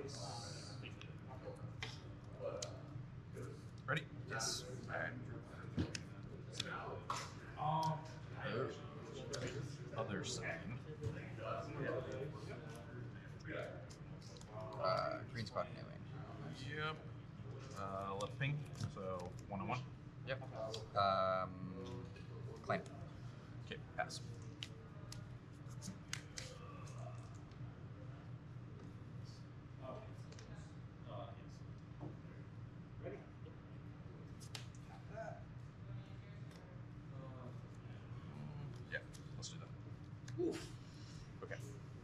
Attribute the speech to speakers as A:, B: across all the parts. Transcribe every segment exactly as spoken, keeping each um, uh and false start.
A: Ready?
B: Yes.
A: Alright. Other Sabine.
B: Uh, green spot anyway.
A: Yep. Uh, left ping, so one on one.
B: Yep. Um, claim.
A: Okay, pass. Yeah, let's do that.
C: Oof.
A: Okay.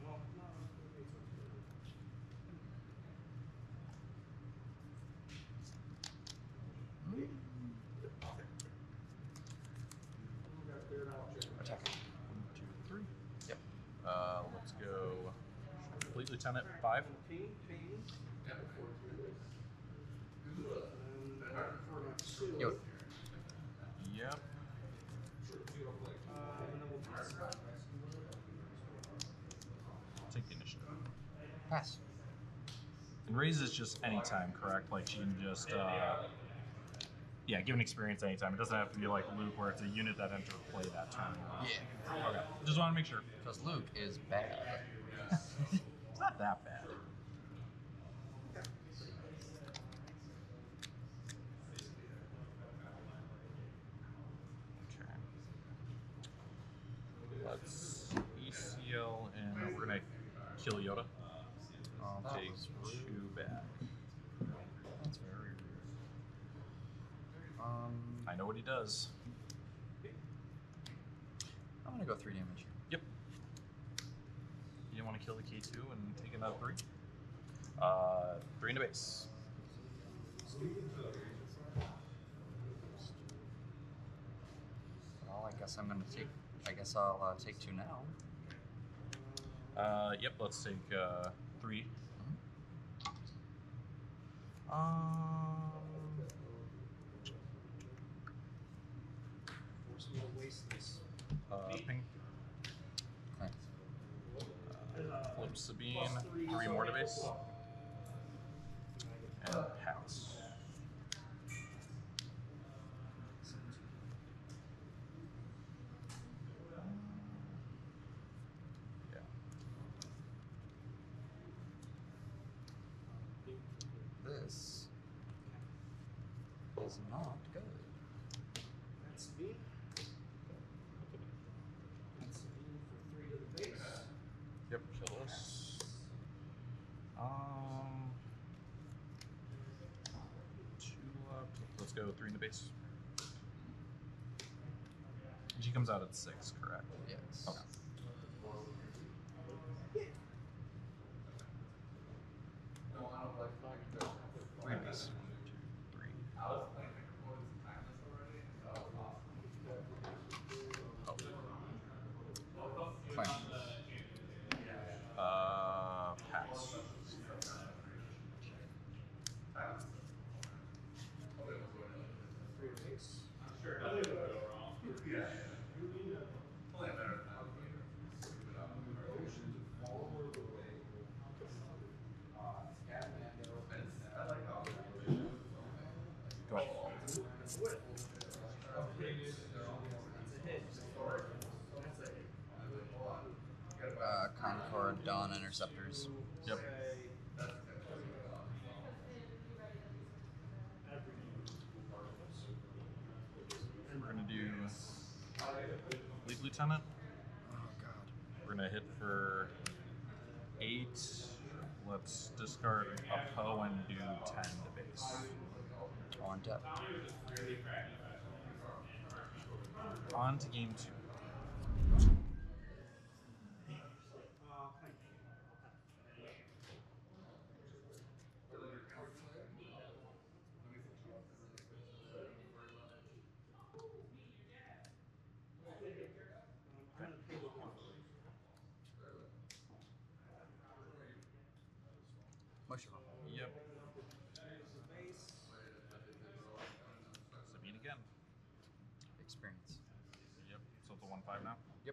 B: Attack.
A: One, two, three.
B: Yep.
A: Uh, let's go Fleet Lieutenant five.
B: Yo.
A: Yep. Take the initiative.
B: Pass.
A: And raise is just anytime, correct? Like she can just, uh, yeah, give an experience anytime. It doesn't have to be like Luke, where it's a unit that enters play that turn.
B: Yeah.
A: Okay. Just want to make sure.
B: Because Luke is bad.
A: It's not that bad. Okay. Let's E C L and we're gonna kill Yoda.
B: Oh, that
A: Take
B: was
A: two
B: rude.
A: back.
B: That's very rude. Um,
A: I know what he does.
B: I'm gonna go three damage.
A: Yep. You want to kill the K two and take another three? Uh, three into base.
B: Well, I guess I'm gonna take. I guess I'll uh, take two now.
A: Uh, yep, let's take uh, three.
B: Mm-hmm.
A: Um,
C: Force me to waste this.
A: uh, ping.
B: Okay.
A: Uh, flip Sabine, three more to base. And pass. Yeah.
B: This is not good.
C: That's Sabine. That's Sabine for three to the base.
A: Yep, kill this. Um, two left. Let's go three in the base. She comes out at six, correct?
B: Yes.
A: Okay.
B: Three base.
A: One, two, three. Oh.
B: Claim.
A: Uh, pass.
C: Three to base.
A: Go ahead.
B: Uh, Concord, Dawn, Interceptors.
A: Yep. We're gonna do League Lieutenant.
B: Oh god.
A: We're gonna hit for eight. Let's discard a Poe and do ten to base.
B: On tap.
A: On to game two.
B: Motion.
A: Yep. Sabine again.
B: Experience.
A: Yep. So it's a one five now.
B: Yep.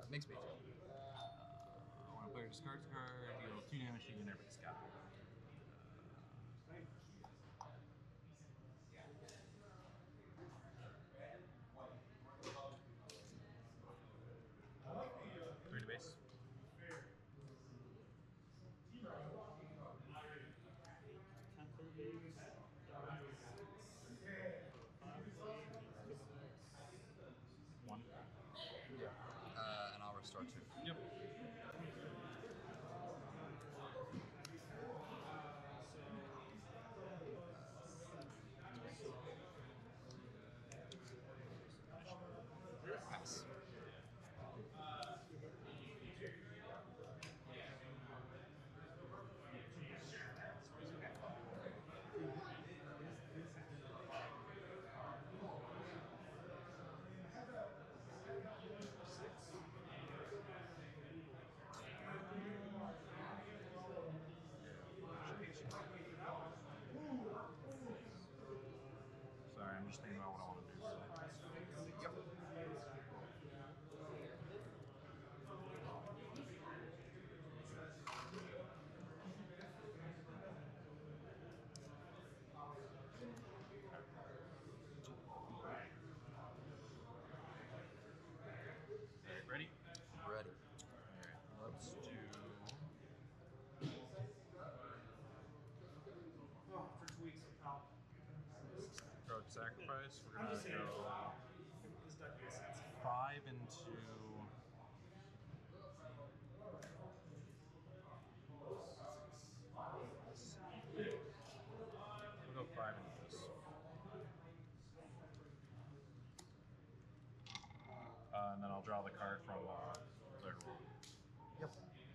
B: Makes me too.
A: Uh, when a player discards a card, deal two damage to unit base guy. Three to base. One.
B: Yep. Uh, and I'll restore two.
A: Yep.
B: Pass.
A: Sorry, I'm just thinking about what I want to do.
B: Yep.
A: Alright, ready?
B: Ready.
A: Alright, let's do.
C: Oh, for two weeks, pal.
A: Road sacrifice. We're
C: I'm
A: gonna
C: just saying.
A: go
C: This doesn't make sense.
A: five into. We'll go five into this. Uh, and then I'll draw the card from uh, player roll.
B: Yep.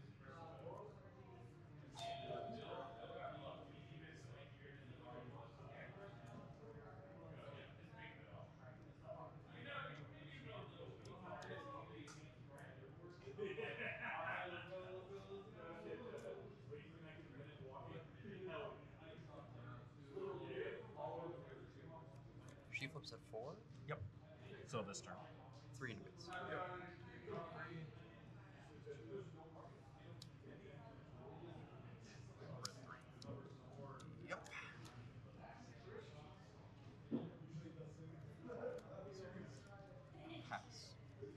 B: She flips at four.
A: Yep. So this turn.
B: Three inhibits.
A: Yep. Red three.
B: Yep. Pass.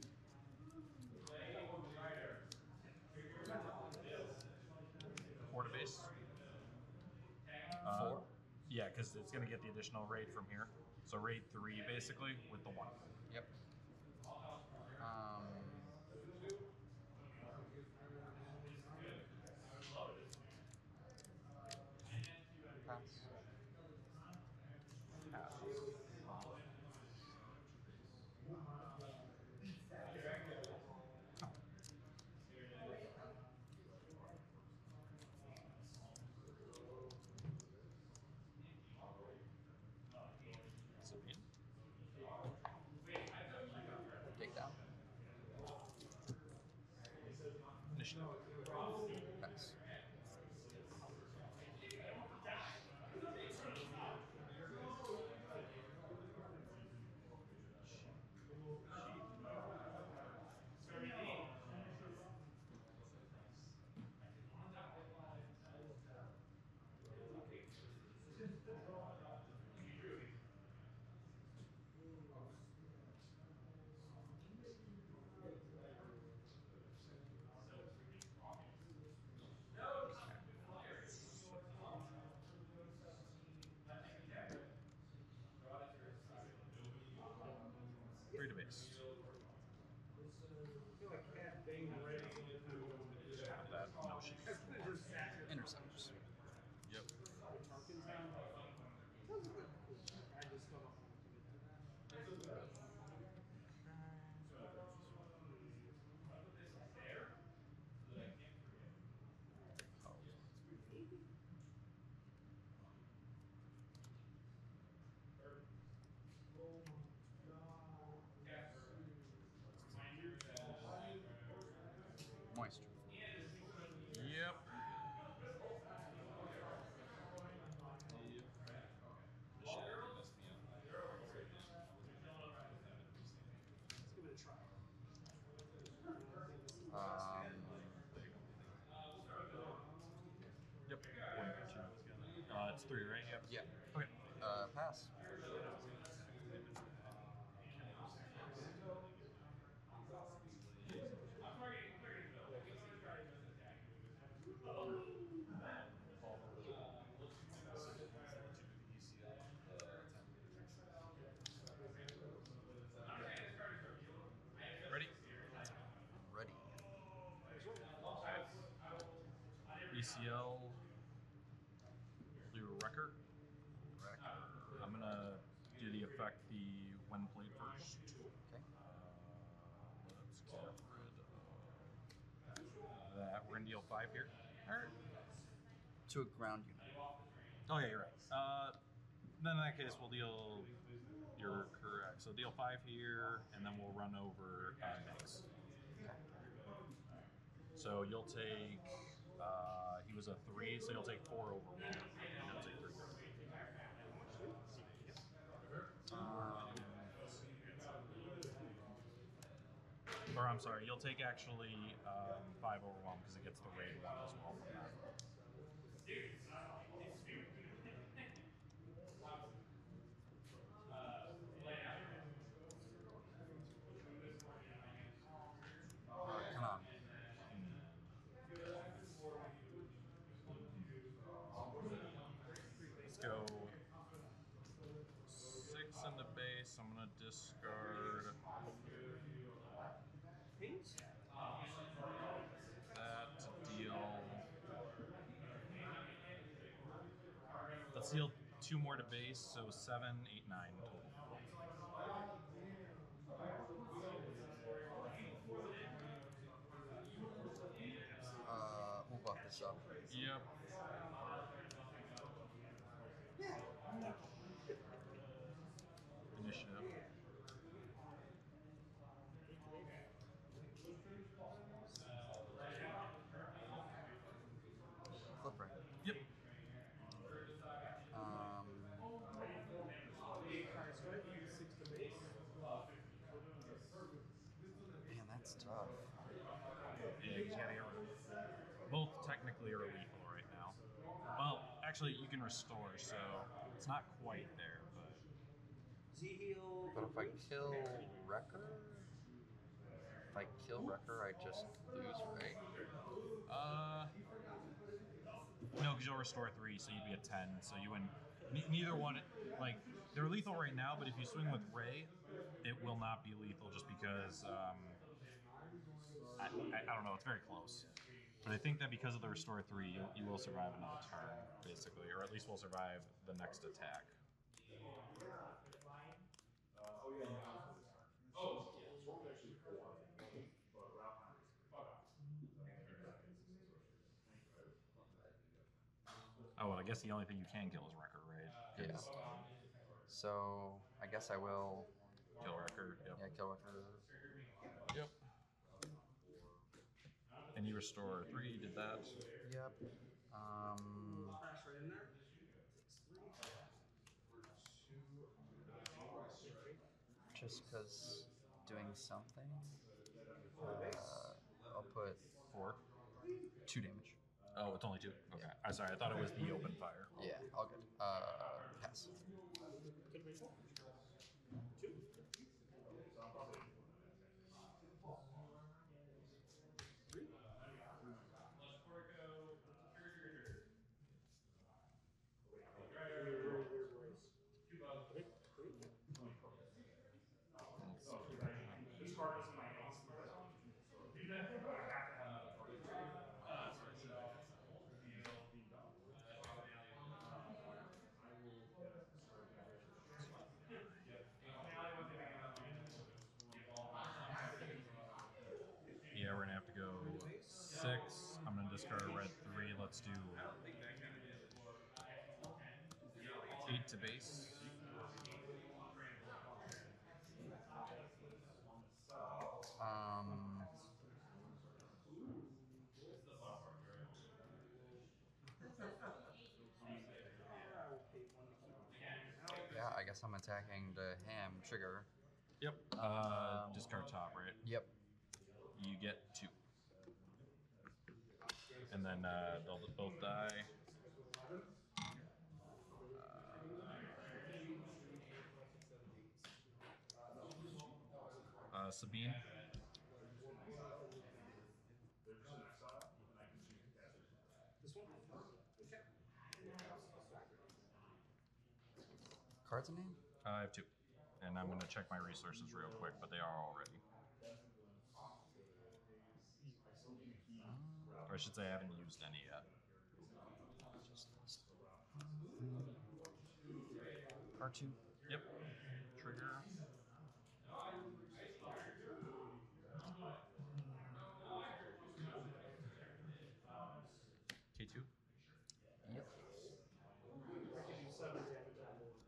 A: Four to base. Uh,
B: Four.
A: Yeah, because it's going to get the additional raid from here. So raid three, basically, with the one.
B: Yep. Um. Pass.
A: Pass. Sabine.
B: Take down.
A: Initiative.
B: Pass.
A: Three to base.
C: I feel like Cat Bane ready to
A: Have that. No sheep.
B: Interceptors.
A: Yep.
C: Tarkin's down. I just don't know.
B: Moisture.
A: Yep. C L. We'll do a Wrecker.
B: Wrecker.
A: I'm gonna do the effect the when played first.
B: Okay.
A: Uh, let's get rid of that. We're gonna deal five here. All right.
B: To a ground unit.
A: Oh yeah, you're right. Uh, then in that case, we'll deal. You're correct. So deal five here, and then we'll run over uh, base.
B: Okay.
A: So you'll take. Uh, he was a three, so you'll take four overwhelm. And he'll take three. Um, or I'm sorry, you'll take actually um, five overwhelm because it gets the raid one as well from that.
B: Uh, come on.
A: Let's go six in the base. I'm gonna discard that to deal. Let's deal two more to base, so seven, eight, nine total.
B: Uh, we'll buff this up.
A: Yep. Initiative.
B: Flip right.
A: Yep.
B: Um, man, that's tough.
A: Yeah, you gotta get rid of both technically are lethal right now. Well, actually, you can restore, so it's not quite there, but.
B: But if I kill Wrecker, if I kill Wrecker, I just lose, right?
A: Uh, no, because you'll restore three, so you'd be at ten. So you wouldn't. Ne- neither one, like they're lethal right now, but if you swing with Ray, it will not be lethal just because. Um, I, I, I don't know. It's very close, but I think that because of the restore three, you, you will survive another turn, basically, or at least will survive the next attack. Oh, well, I guess the only thing you can kill is Wrecker, right?
B: Yeah. So I guess I will.
A: Kill Wrecker. Yep.
B: Yeah, kill Wrecker.
A: Yep. And you restore three. You did that.
B: Yep. Um.
C: Crash right in there.
B: Just because doing something. Uh, I'll put
A: Four.
B: two damage.
A: Oh, it's only two. Okay.
B: Yeah.
A: I'm sorry. I thought it was the open fire.
B: Yeah, all good. Uh, pass.
C: This card is my ace.
A: Yeah, we're gonna have to go six. I'm gonna discard a red three. Let's do eight to base.
B: Um. Yeah, I guess I'm attacking the ham trigger.
A: Yep. Uh,
B: Um,
A: discard top, right?
B: Yep.
A: You get two. And then uh, they'll both die. Uh, Sabine.
C: This one? Okay.
B: Cards in name?
A: Uh, I have two. And I'm going to check my resources real quick, but they are all ready. Or I should say I haven't used any yet.
B: R two.
A: Yep. Trigger. K two.
B: Yep.
C: I can do seven damage on board.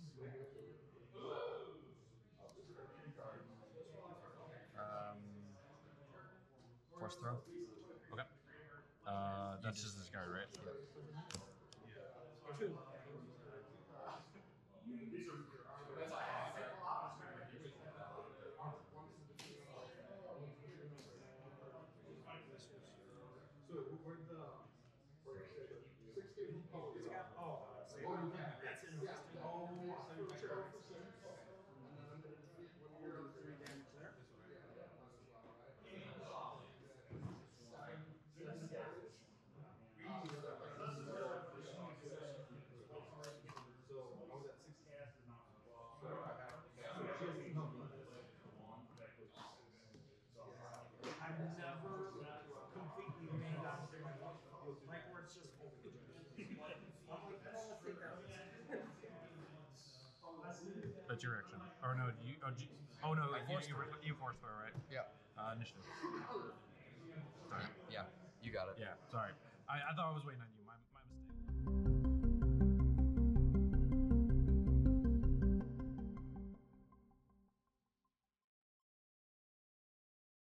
B: Um, force throw.
A: Okay. Uh, that's
B: just-
A: just this guy, right?
B: Yep.
C: Two. So where'd the He's got oh uh, same. That's interesting. Oh, for sure. And then I'm gonna do three damage there. I'm never completely made on three. Like where it's just open. I'm like, oh, I'll take that.
A: That's your action. Or no, you. Oh, do you, oh no, you,
B: force
A: you,
B: throw.
A: you force throw, right?
B: Yeah.
A: Uh, initiative. Sorry.
B: Yeah. You got it.
A: Yeah. Sorry. I, I thought I was waiting on you.